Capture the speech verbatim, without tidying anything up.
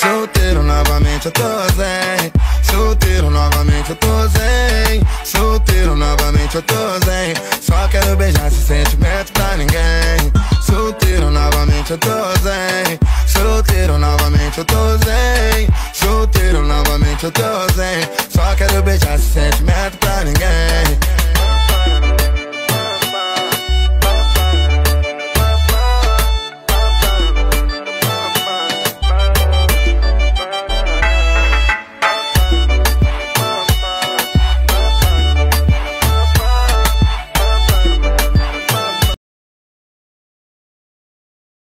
Solteiro novamente eu tô zen. Solteiro novamente eu tô zen. Solteiro novamente eu tô zen. Só quero beijar esse sentimento pra ninguém. Solteiro novamente eu tô zen. Solteiro novamente eu tô zen. Solteiro novamente eu tô